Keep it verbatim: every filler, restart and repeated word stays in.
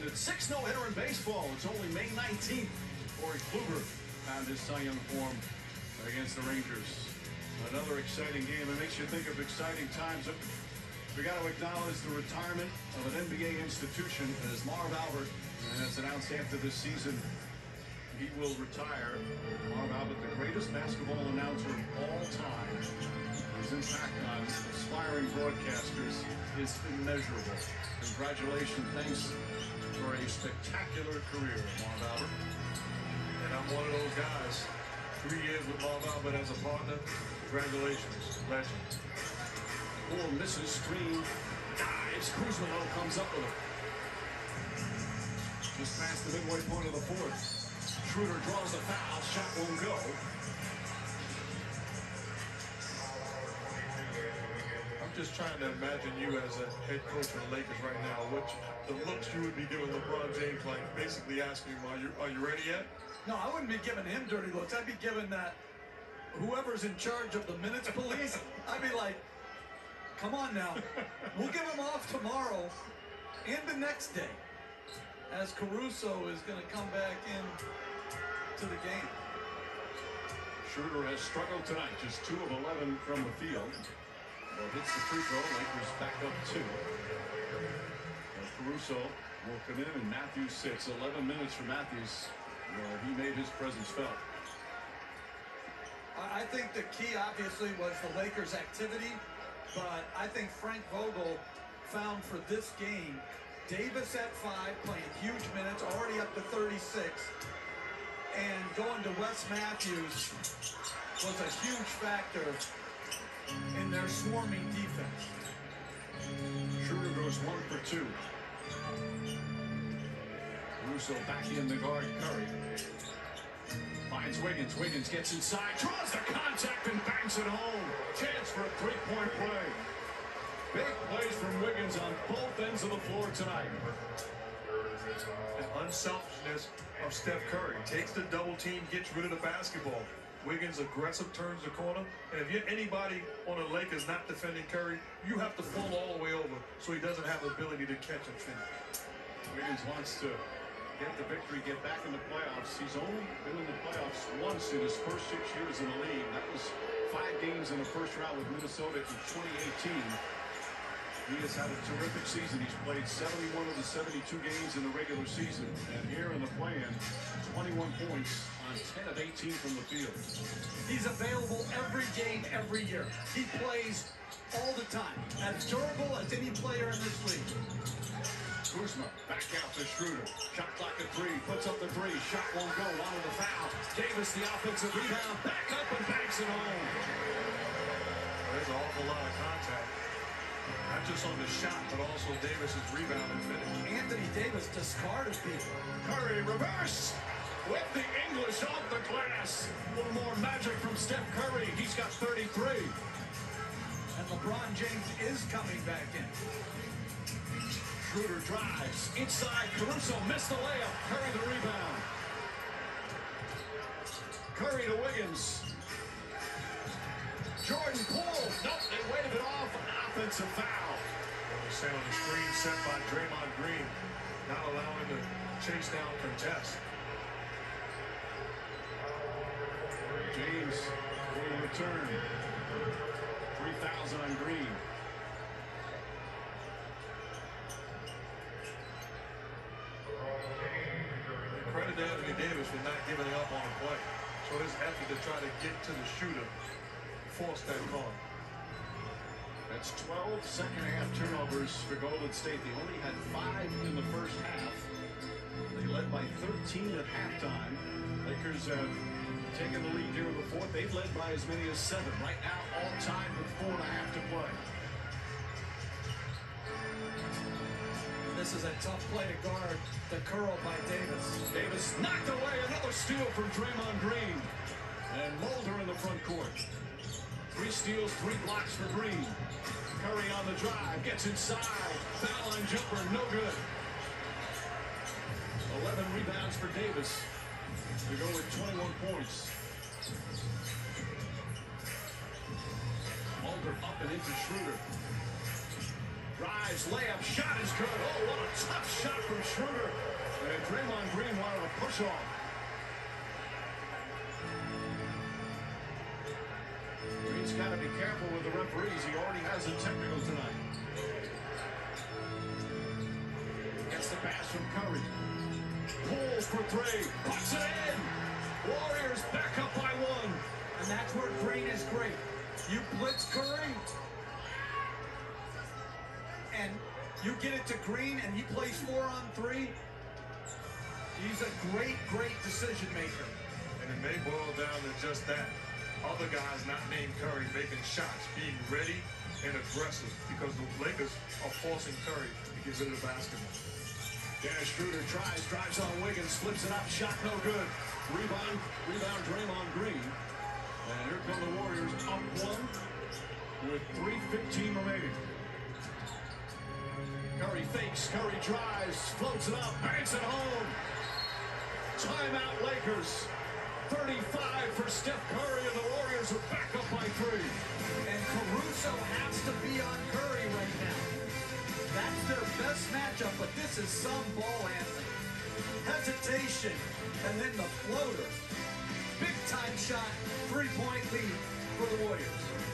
its sixth no-hitter in baseball. It's only May nineteenth. Corey Kluber found his Cy Young form against the Rangers. Another exciting game. It makes you think of exciting times. We got to acknowledge the retirement of an N B A institution as Marv Albert, and it's announced after this season he will retire. Marv Albert, the greatest basketball announcer of all time. His impact on aspiring broadcasters is immeasurable. Congratulations, thanks for a spectacular career, Marv Albert. And I'm one of those guys. Three years with Marv Albert as a partner. Congratulations, legend. Moore misses, screen, dives. Kuzma comes up with it. Just past the midway point of the fourth. Schroeder draws the foul. Shot won't go. I'm just trying to imagine you as a head coach of the Lakers right now. What you, the looks you would be giving LeBron James, like basically asking him, "Are you are you ready yet?" No, I wouldn't be giving him dirty looks. I'd be giving that whoever's in charge of the minutes police. I'd be like, come on now. We'll give him off tomorrow and the next day, as Caruso is going to come back in to the game. Schroeder has struggled tonight, just two of eleven from the field. Well, hits the free throw. Lakers back up two. Well, Caruso will come in, and Matthews sits. eleven minutes for Matthews. Well, he made his presence felt. I think the key, obviously, was the Lakers' activity, but I think Frank Vogel found for this game Davis at five, playing huge minutes, already up to thirty-six, and going to Wes Matthews was a huge factor in their swarming defense. Schroeder goes one for two. Russo back in the guard. Curry finds Wiggins. Wiggins gets inside, draws the contact, and bangs it home. Chance for a three-point play. Big plays from Wiggins on both ends of the floor tonight. The unselfishness of Steph Curry. Takes the double team, gets rid of the basketball. Wiggins aggressive, turns the corner, and if you're anybody on the Lakers not defending Curry, you have to fall all the way over so he doesn't have the ability to catch and finish. Wiggins wants to get the victory, get back in the playoffs. He's only been in the playoffs once in his first six years in the league. That was five games in the first round with Minnesota in twenty eighteen. He has had a terrific season. He's played seventy-one of the seventy-two games in the regular season. And here in the play-in, twenty-one points on ten of eighteen from the field. He's available every game, every year. He plays all the time. As durable as any player in this league. Kuzma back out to Schroeder. Shot clock at three. Puts up the three. Shot won't go. Wanted the foul. Davis, the offensive rebound. Back up and banks it home. There's an awful lot of contact. Not just on the shot, but also Davis's rebound and finish. Anthony Davis discarded people. Curry reverse with the English off the glass. A little more magic from Steph Curry. He's got thirty-three. And LeBron James is coming back in. Schroeder drives inside. Caruso missed the layup. Curry the rebound. Curry to Wiggins. Jordan Poole. Nope, they waved it off. An offensive foul. Say on the screen set by Draymond Green, not allowing the chase down contest. James will return. three thousand on Green. Credit to Anthony Davis for not giving up on the play. So his effort to try to get to the shooter forced that call. That's twelve second half turnovers for Golden State. They only had five in the first half. They led by thirteen at halftime. Lakers have taken the lead here in the fourth. They've led by as many as seven. Right now, all tied with four and a half to play. This is a tough play to guard the curl by Davis. Davis knocked away. Another steal from Draymond Green. And Mulder in the front court. Three steals, three blocks for Green. Curry on the drive, gets inside. Foul line jumper, no good. eleven rebounds for Davis to go with twenty-one points. Mulder up and into Schroeder. Drives, layup, shot is good. Oh, what a tough shot from Schroeder. Draymond Green wanted a push off. Green's got to be careful with the referees. He already has a technical tonight. Gets the pass from Curry. Pulls for three. Puts it in. Warriors back up by one. And that's where Green is great. You blitz Curry, and you get it to Green, and he plays four on three. He's a great, great decision maker. And it may boil down to just that. Other guys not named Curry making shots, being ready and aggressive, because the Lakers are forcing Curry to get rid of the basketball. Dennis Schroeder tries, drives on Wiggins, flips it up, shot no good. Rebound, rebound Draymond Green. And here come the Warriors up one with three fifteen remaining. Curry fakes, Curry drives, floats it up, banks it home. Timeout Lakers. thirty-five for Steph Curry, and the Warriors are back up by three. And Caruso has to be on Curry right now. That's their best matchup, but this is some ball anthem. Hesitation, and then the floater. Big time shot, three-point lead for the Warriors.